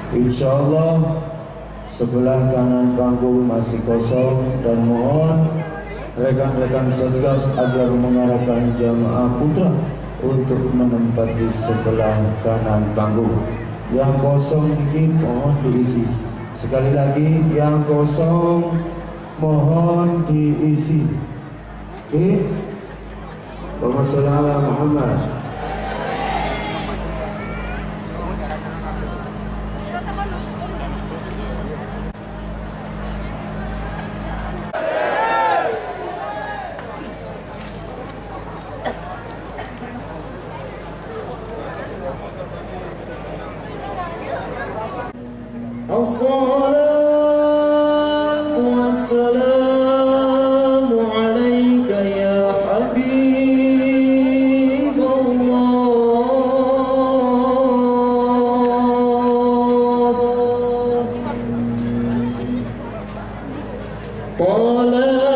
Insya Allah sebelah kanan panggung masih kosong, dan mohon rekan-rekan Satgas agar mengarahkan jamaah putra untuk menempati sebelah kanan panggung. Yang kosong ini mohon diisi. Sekali lagi, yang kosong mohon diisi. Allahumma sholli ala Muhammad. As-salatu was-salamu alayka ya Habibullah.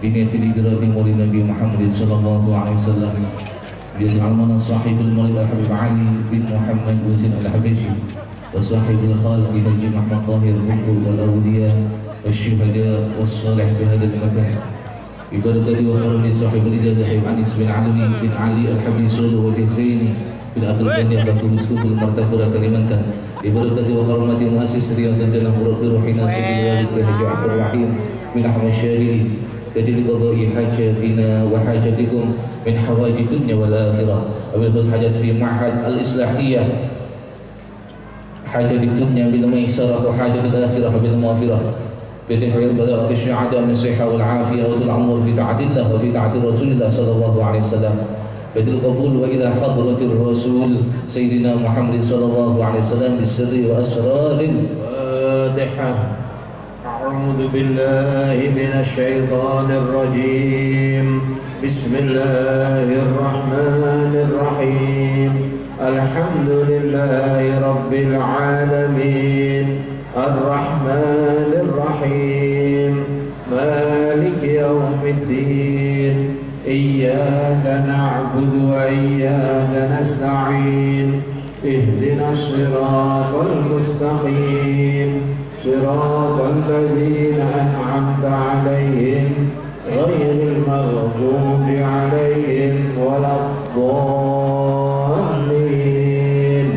بنية الإجراء مولد النبي محمد صلى الله عليه وسلم بيجعل من صاحب المولد الحبيب علي بن محمد بن زين الحبشي وصاحب الخالق حجي محمد طاهر القلوب والأولياء والشهداء والصالح في هذا المكان ببركة وقرن صاحب الإجازة حبيب أنيس بن علوي بن علي الحبيسول وزير زيني بن عبد الغني بن كلسكوف المرتقى كلمنته ببركة وحرمة مؤسس رياض الجنة بروحنا سيد الوالد حجي عبد الرحيم بن أحمد الشاذلي لأجل قضاء حاجاتنا وحاجاتكم من حوائج الدنيا والآخرة وبالخصوص حاجات في معهد الإصلاحية حاجة الدنيا بالميسرة وحاجة الآخرة بالمغفرة بتحويل البلاء والسعادة من الصحة والعافية وطول العمر في طاعة الله وفي طاعة رسول الله صلى الله عليه وسلم بدل القبول وإلى حضرة الرسول سيدنا محمد صلى الله عليه وسلم بالسر وأسرار الفاتحة. أعوذ بالله من الشيطان الرجيم. بسم الله الرحمن الرحيم. الحمد لله رب العالمين الرحمن الرحيم مالك يوم الدين إياك نعبد وإياك نستعين اهدنا الصراط المستقيم صراط الذين أنعمت عليهم غير المغضوب عليهم ولا الضالين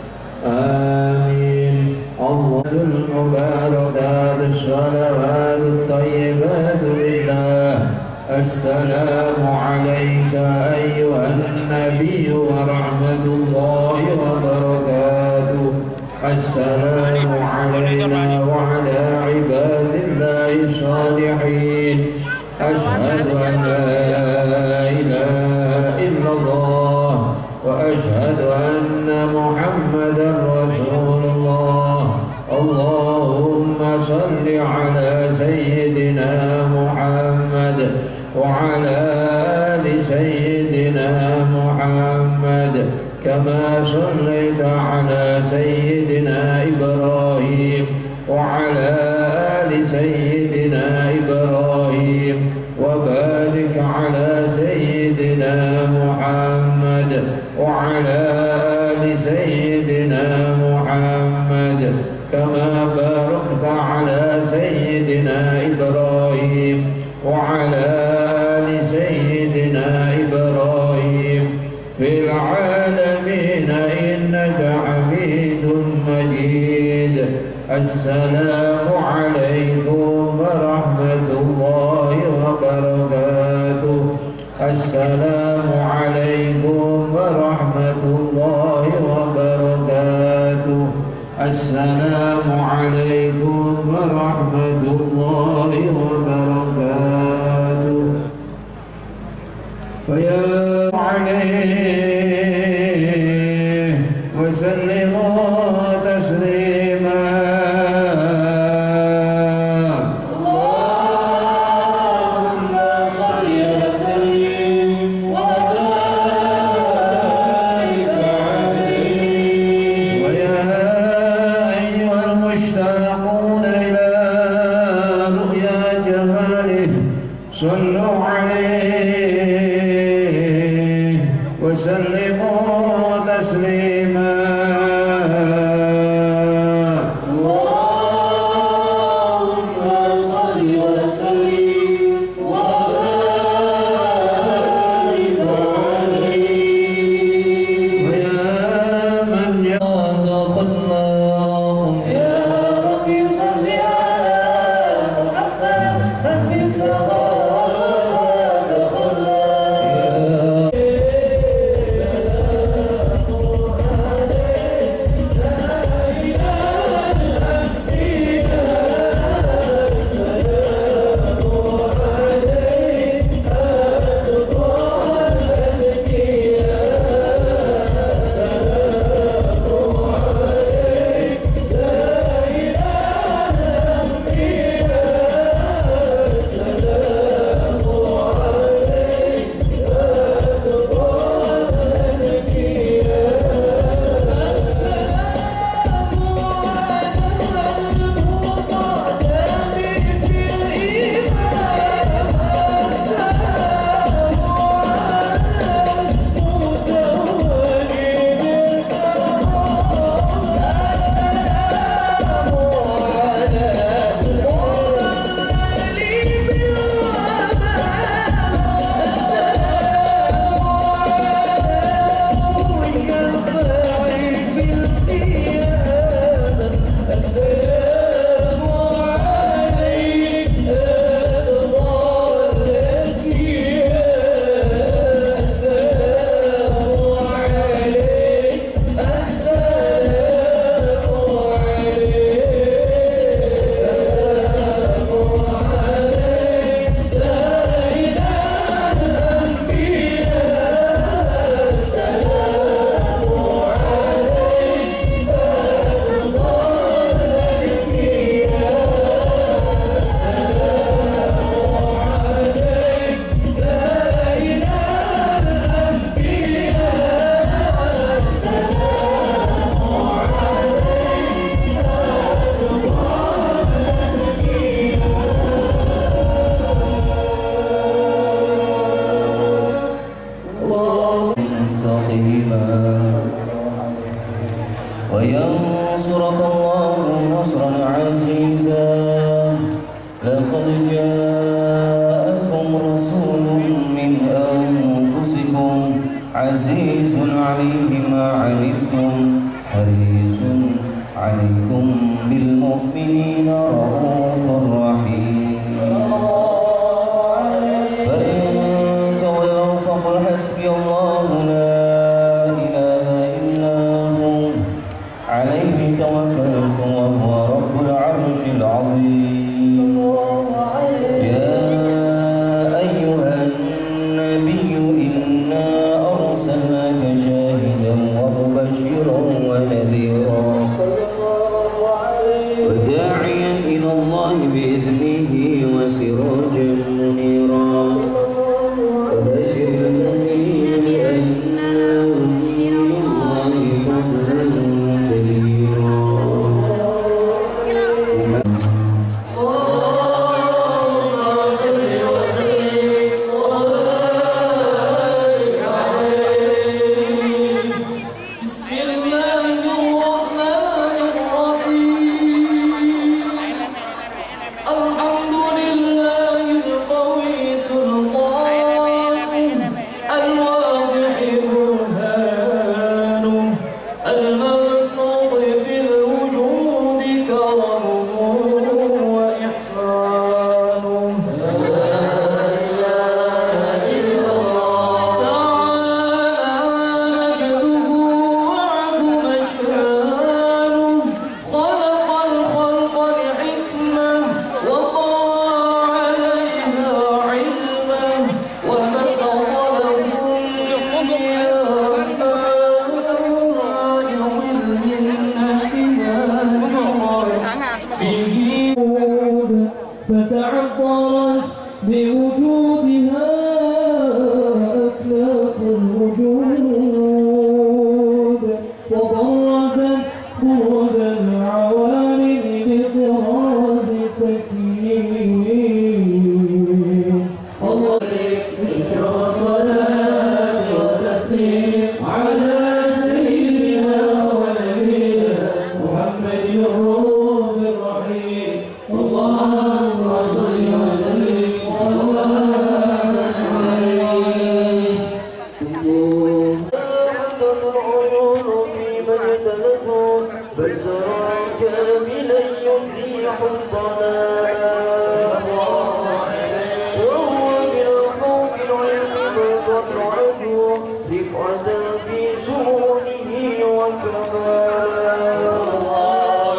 آمين. الله المباركات الصلوات الطيبات لله. السلام عليك أيها النبي ورحمة الله وبركاته. السلام علينا وعلى عباد الله الصالحين. أشهد أن لا إله إلا الله وأشهد أن محمدا رسول الله. اللهم صل على سيدنا محمد وعلى آل سيدنا محمد كما صليت على سيدنا إبراهيم وعلى آل سيدنا إبراهيم وبارك على سيدنا محمد وعلى آل سيدنا محمد كما باركت على سيدنا إبراهيم وعلى آل سيدنا إبراهيم في العالمين إنك حميد مجيد. السلام عليكم ورحمة الله وبركاته. السلام عليكم ورحمة الله وبركاته. السلام عليكم ورحمة الله وبركاته. فيا عليه وسلموا تسليما. اللهم صل وسلم وبارك عليه. ويا أيها المشتاقون إلى رؤيا جماله صلوا عليه وسلموا تسليما. اللهم صل وسلم وبارك عليه. ويا من يتقنا يا ربي صل على محمد نبي الصغار وينصرك الله نصرا عزيزا. لقد جاءكم رسول من أنفسكم عزيز عليه ما عنتم حريص عليكم بالمؤمنين رؤوف رحيم. فإن تولوا فقل حسبي الله لا إله إلا هو عليه توكلت وهو رب العرش العظيم. يا أيها النبي إنا أرسلناك شاهدا ومبشرا ونذيرا وداعيا إلى الله بإذنه وسراجا منيرا. وبشر المؤمنين بأن لهم من الله فضلا كبيرا. فتعطرت بوجودها أكلاف الوجود وبرزت برد العوالم بطراز تكييف. الله ذكر الصلاة والتسليم على سيدنا ونبينا محمد الرؤوف الرحيم. اللهم صل وسلم وبارك عليه. حدث العيون في من يتلذذ بصرا كاملا يزيح الظلام. وهو بالخوف العلم والعدو رفعة في شؤونه وكمال.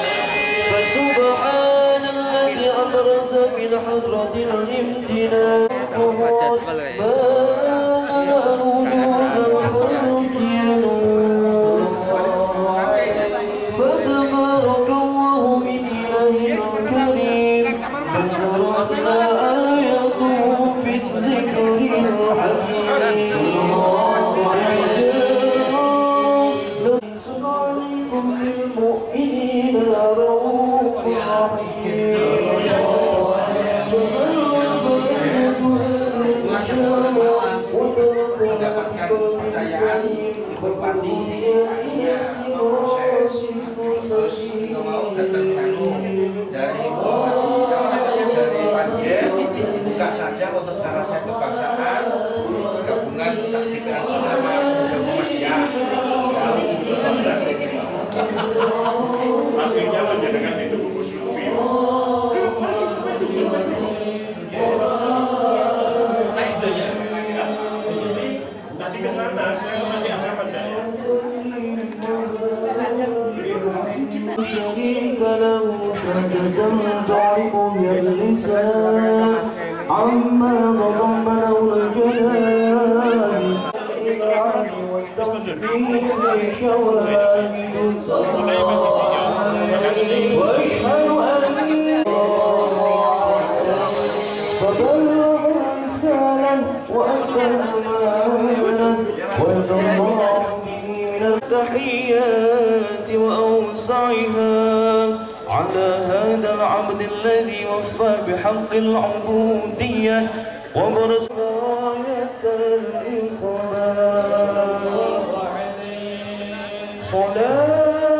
فسبحان الذي أبرز بالحضرة الامتنان فتبارك الله من إله كريم بسرتنا آياته في الذكر الحكيم. ليس عليكم بالمؤمنين رؤوف رحيم. Buka saja untuk sarasa kebangsaan gabungan sakit nasional Muhammadiyah. Aslinya panjenengan itu bungkus Lutfi. Naik belinya. Tadi ke sana masih ada pandai. شريك له شهادة تعرف باللسان عما تضمنه الجلال والتصديق شواهد واشهد ان فبلغ الرسالة وأدى الأمانة ويرضى الله به من التحيات وأوسعها على هذا العبد الذي وفى بحق العبودية وبرز راية الإقبال. صلاة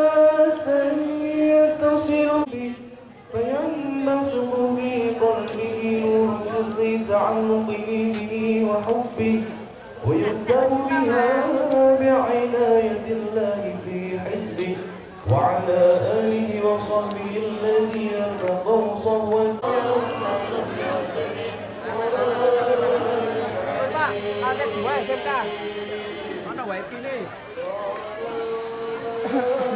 يكتب بها بعناية الله في حزبه وعلى آله وصحبه الذين اتقوا صهوا ada dua SMK. Mana wifi ni?